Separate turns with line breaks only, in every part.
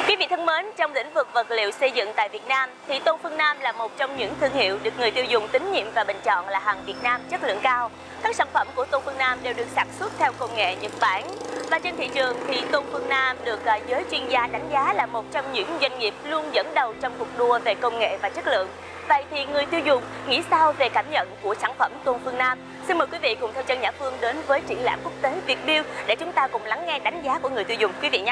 Quý vị thân mến, trong lĩnh vực vật liệu xây dựng tại Việt Nam thì Tôn Phương Nam là một trong những thương hiệu được người tiêu dùng tín nhiệm và bình chọn là hàng Việt Nam chất lượng cao. Các sản phẩm của Tôn Phương Nam đều được sản xuất theo công nghệ Nhật Bản. Và trên thị trường thì Tôn Phương Nam được giới chuyên gia đánh giá là một trong những doanh nghiệp luôn dẫn đầu trong cuộc đua về công nghệ và chất lượng. Vậy thì người tiêu dùng nghĩ sao về cảm nhận của sản phẩm Tôn Phương Nam? Xin mời quý vị cùng theo chân Nhã Phương đến với triển lãm quốc tế Việt Build để chúng ta cùng lắng nghe đánh giá của người tiêu dùng quý vị nhé.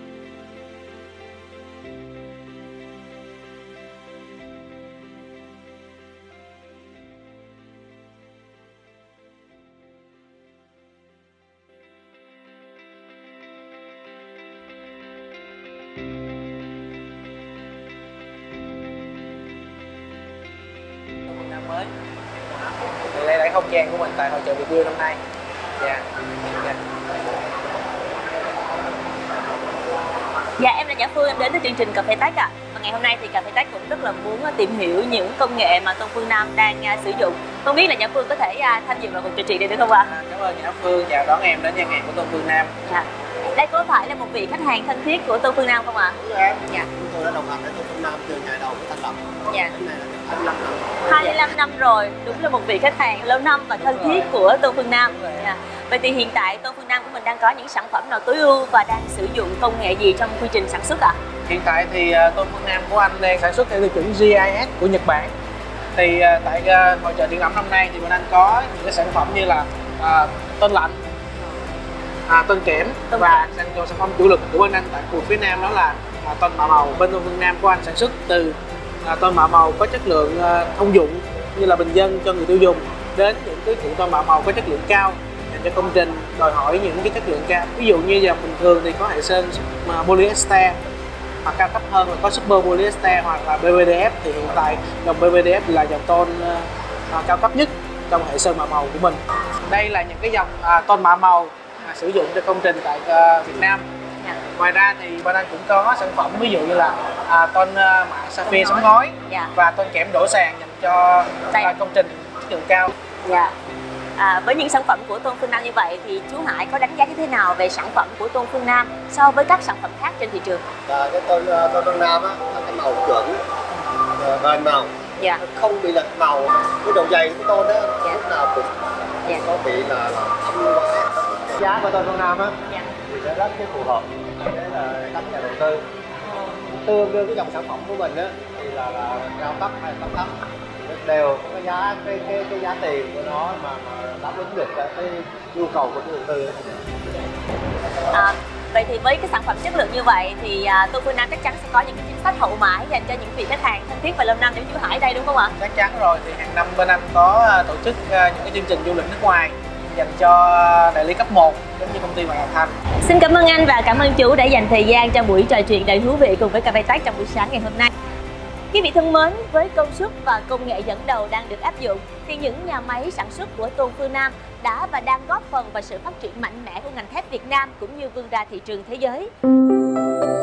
Năm mới thì đây là không gian của mình tại hội chợ Việt Build năm nay.
Dạ, em là Nhã Phương, em đến từ chương trình Cà phê Tech ạ. Và ngày hôm nay thì Cà phê Tech cũng rất là muốn tìm hiểu những công nghệ mà Tôn Phương Nam đang sử dụng. Không biết là Nhã Phương có thể tham dự vào cuộc trò chuyện này được không ạ?
Cảm ơn Nhã Phương, chào đón em đến gian hàng của Tôn Phương Nam.
Dạ. Đây có phải là một vị khách hàng thân thiết của Tôn Phương Nam không ạ?
Đúng em. Dạ. Chúng tôi đã đồng hành với Tôn Phương Nam từ ngày đầu của thành lập.
Dạ.
Đến nay là 25 năm.
25 năm rồi, đúng là một vị khách hàng lâu năm và thân thiết của Tôn Phương Nam. Dạ. Vậy thì hiện tại Tôn Phương Nam của mình đang có những sản phẩm nào tối ưu và đang sử dụng công nghệ gì trong quy trình sản xuất ạ?
Hiện tại thì Tôn Phương Nam của anh đang sản xuất theo tiêu chuẩn GIS của Nhật Bản. Thì tại hội chợ triển lãm năm nay thì bên anh có những cái sản phẩm như là tôn lạnh, tôn kẽm và sản phẩm chủ lực của bên anh tại khu phía Nam đó là tôn mạ màu. Bên Tôn Phương Nam của anh sản xuất từ tôn mạ màu có chất lượng thông dụng như là bình dân cho người tiêu dùng đến những cái phụ tôn mạ màu có chất lượng cao dành cho công trình đòi hỏi những cái chất lượng cao. Ví dụ như dòng bình thường thì có hệ sơn polyester, hoặc cao cấp hơn là có super polyester hoặc là PVDF. Thì hiện tại dòng PVDF là dòng tôn cao cấp nhất trong hệ sơn mạ màu của mình. Đây là những cái dòng tôn mạ màu sử dụng cho công trình tại Việt Nam. Ngoài ra thì bên anh cũng có sản phẩm ví dụ như là tôn mạ sapphire sống ngói và tôn kẽm đổ sàn dành cho công trình chất lượng cao.
Dạ. Với những sản phẩm của Tôn Phương Nam như vậy thì chú Hải có đánh giá như thế nào về sản phẩm của Tôn Phương Nam so với các sản phẩm khác trên thị trường?
Cái tôn Phương Nam á, cái màu chuẩn, bền màu, không bị lệch màu. Cái độ dày của tôn đó lúc nào cũng có bị là thâm quá. Giá của tôn Phương Nam á thì sẽ rất phù hợp để là các nhà đầu tư. Tương đương cái dòng sản phẩm của mình á thì là cao cấp hay cấp thấp đều có cái giá tiền của nó mà đáp ứng được cái nhu cầu của nhà đầu tư.
Vậy thì với cái sản phẩm chất lượng như vậy thì Tôn Phương Nam chắc chắn sẽ có những cái chính sách hậu mãi dành cho những vị khách hàng thân thiết và lâu năm giống chú Hải đây, đúng không ạ?
Chắc chắn rồi, thì hàng năm bên anh có tổ chức những cái chương trình du lịch nước ngoài dành cho đại lý cấp 1 giống như công ty Hoàng Thành.
Xin cảm ơn anh và cảm ơn chú đã dành thời gian trong buổi trò chuyện đầy thú vị cùng với Cà phê Tech trong buổi sáng ngày hôm nay. Quý vị thân mến, với công suất và công nghệ dẫn đầu đang được áp dụng thì những nhà máy sản xuất của Tôn Phương Nam đã và đang góp phần vào sự phát triển mạnh mẽ của ngành thép Việt Nam cũng như vươn ra thị trường thế giới.